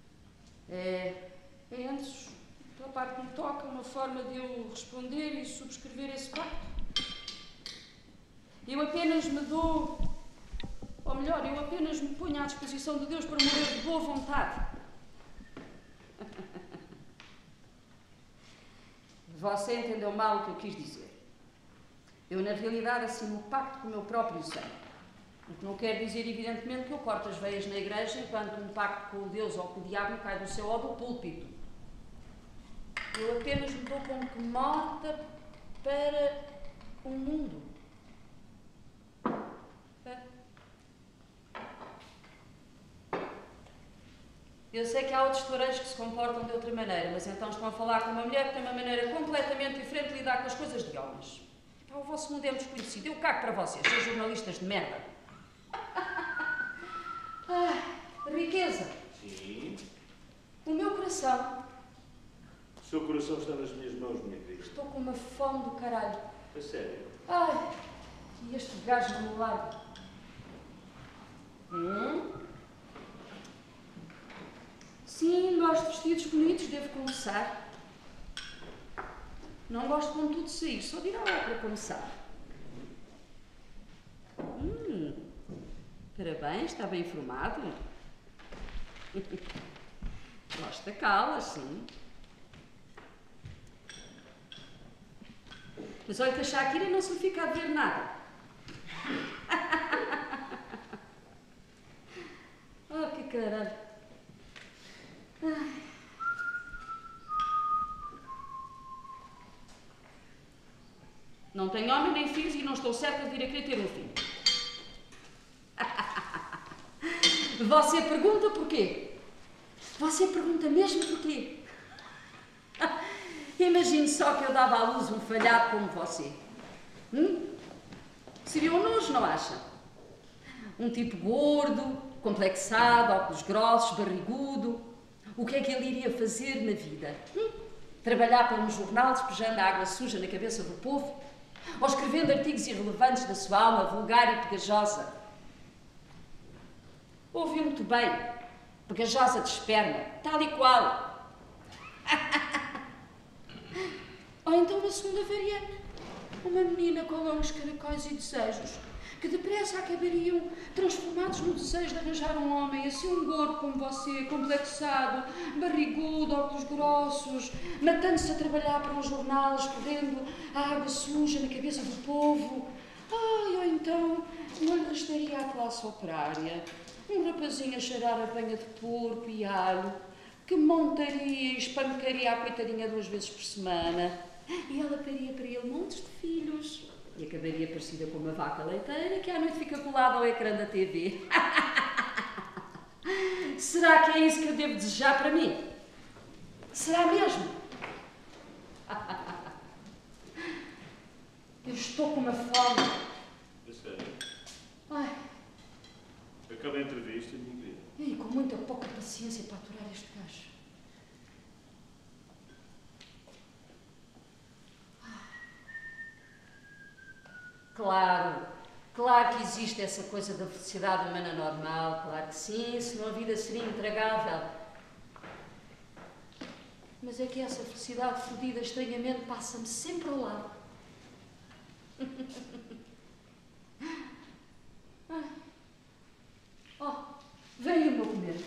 É antes, pela parte que me toca, uma forma de eu responder e subscrever esse pacto. Eu apenas me dou, ou melhor, eu apenas me ponho à disposição de Deus para morrer de boa vontade. Você entendeu mal o que eu quis dizer. Eu, na realidade, assino o pacto com o meu próprio sangue. O que não quer dizer, evidentemente, que eu corto as veias na igreja enquanto um pacto com o Deus ou com o diabo cai do céu ou do púlpito. Eu apenas me dou como que morta para o mundo. Eu sei que há outros toureiros que se comportam de outra maneira, mas então estão a falar com uma mulher que tem uma maneira completamente diferente de lidar com as coisas de homens. O vosso mundo é desconhecido. Eu cago para vocês, seus jornalistas de merda. Riqueza. Sim. O meu coração. O seu coração está nas minhas mãos, minha querida. Estou com uma fome do caralho. A sério? E este gajo não me larga. Sim, gosto de vestidos bonitos, devo confessar. Não gosto quando tudo sair, só de ir à ópera começar. Parabéns, está bem informado. Gosto da cala, sim. Mas olha que a Shakira não se lhe fica a ver nada. Que caralho. Não tenho homem nem filhos e não estou certa de vir a querer ter um filho. Você pergunta porquê? Você pergunta mesmo porquê? Imagine só que eu dava à luz um falhado como você. Seria um nojo, não acha? Um tipo gordo, complexado, óculos grossos, barrigudo. O que é que ele iria fazer na vida? Trabalhar para um jornal despejando a água suja na cabeça do povo? Ou escrevendo artigos irrelevantes da sua alma vulgar e pegajosa? Ouviu muito bem. Pegajosa de esperma, tal e qual. Ou então uma segunda variante. Uma menina com longos caracóis e desejos, que depressa acabariam transformados no desejo de arranjar um homem, assim um gordo como você, complexado, barrigudo, óculos grossos, matando-se a trabalhar para um jornal, escorrendo a água suja na cabeça do povo. Ou então não lhe restaria a classe operária, um rapazinho a cheirar a banha de porco e alho, que montaria e espancaria a coitadinha 2 vezes por semana, e ela paria para ele montes de filhos. E acabaria parecida com uma vaca leiteira que à noite fica colada ao ecrã da TV. Será que é isso que eu devo desejar para mim? Será mesmo? Eu estou com uma fome. É sério? Acaba a entrevista, minha querida. E com muita pouca paciência para aturar este gajo. Claro que existe essa coisa da felicidade humana normal, claro que sim, senão a vida seria intragável. Mas é que essa felicidade fodida estranhamente passa-me sempre ao lado. Vem o meu comer.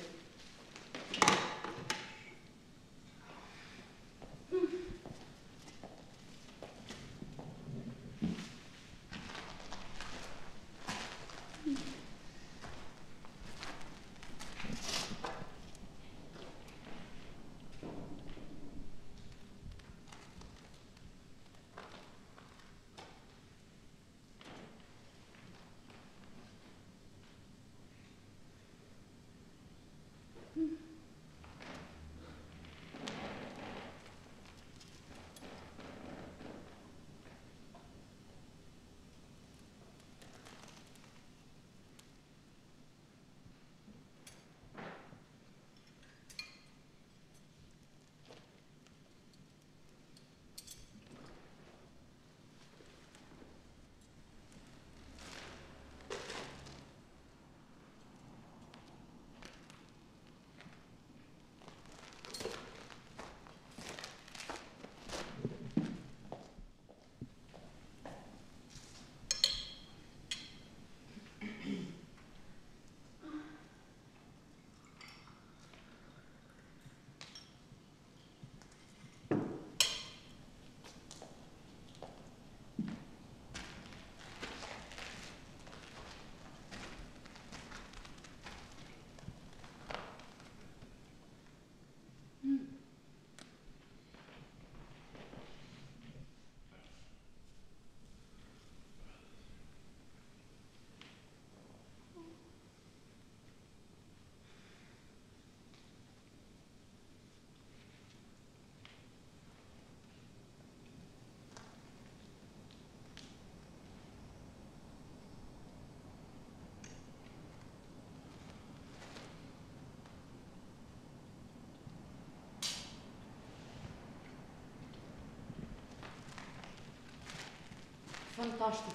Fantástico.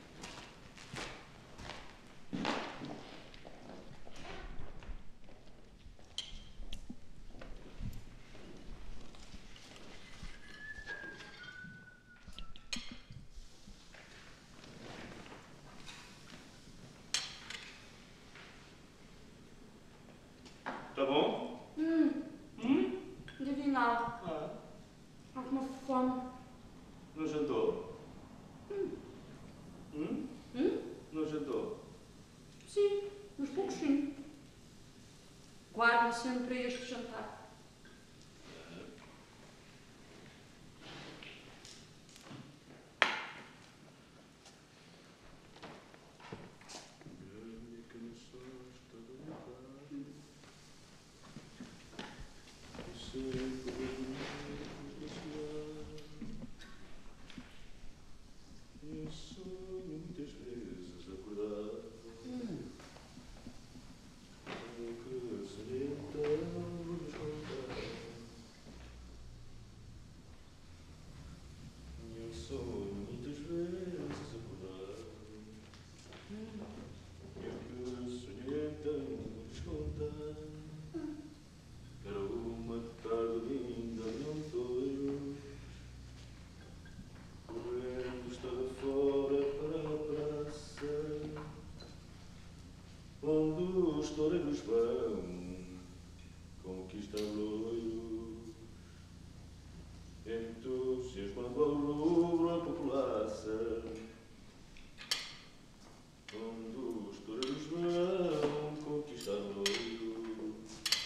Tá bom? Divinal. Ah, Há uma fome. não jantou? Não jantou? Sim, uns poucos sim. Guardo-me sempre para este jantar. Toureiros vão conquistar loiro, entusiasmando ao rubro a população. Onde os toureiros vão conquistar loiro,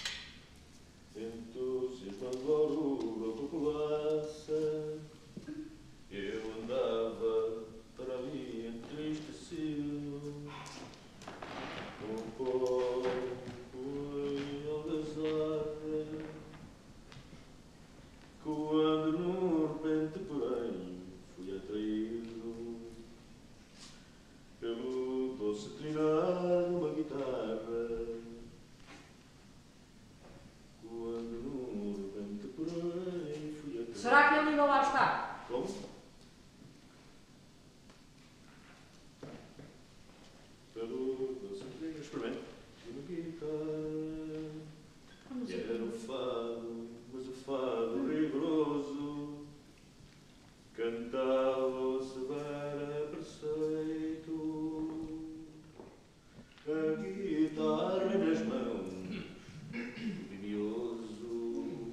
entusiasmando ao rubro a população. Eu andava para ali entristecido, com pó e algazarra, quando num repente, porém, fui atraído pelo doce trinar numa guitarra. Quando num repente, porém, fui atraído. Será que ele ainda lá está? Como? Pelo doce trinar, experimento. Uma guitarra. Vamos E era o fado, mas o fado rigoroso cantava-o severo a preceito. A guitarra nas mãos, bibioso,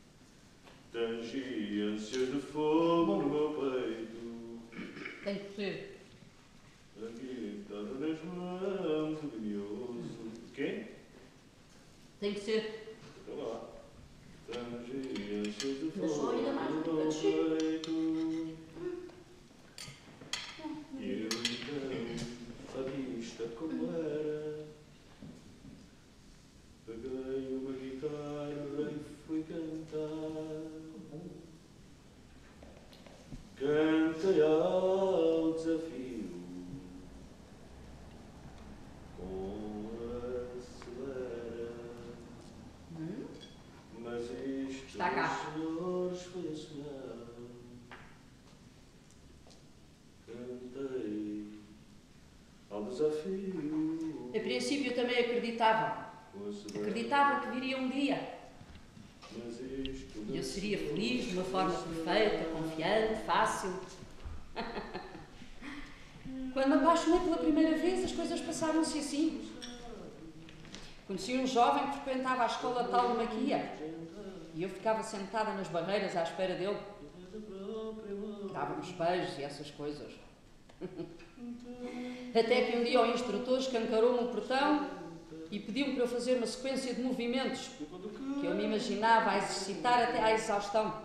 tangia ânsias de fogo no meu peito. Tem que ser. A guitarra nas mãos, bibioso. Quem? Tem que ser. Olha lá. Tangia ânsias de Mas só fogo ainda mais no um meu bocadinho. peito. E eu então, fadista como era, peguei uma guitarra e fui cantar. Cantei ao desafio com a celera. Mas isto, Está cá. senhores, foi a sonhar. Cantei ao desafio. A princípio eu também acreditava. com a celera. Acreditava que viria um dia. Mas isto E eu seria feliz de uma forma perfeita, confiante, fácil. Quando me apaixonei pela primeira vez, as coisas passaram-se assim. Conheci um jovem que frequentava a escola tal de Maquia. E eu ficava sentada nas barreiras à espera dele. Dava-nos beijos e essas coisas. Até que um dia o instrutor escancarou-me o portão e pediu-me para eu fazer uma sequência de movimentos que eu me imaginava a exercitar até à exaustão.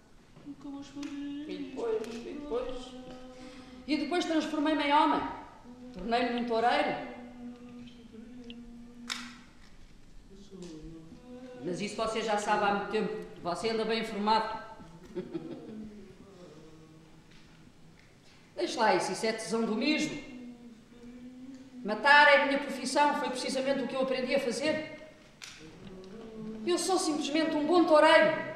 E depois transformei-me em homem. Tornei-me num toureiro. Mas isso você já sabe há muito tempo. Você anda bem informado. Deixe lá isso é tesão do mesmo. Matar é a minha profissão, foi precisamente o que eu aprendi a fazer. Eu sou simplesmente um bom toureiro.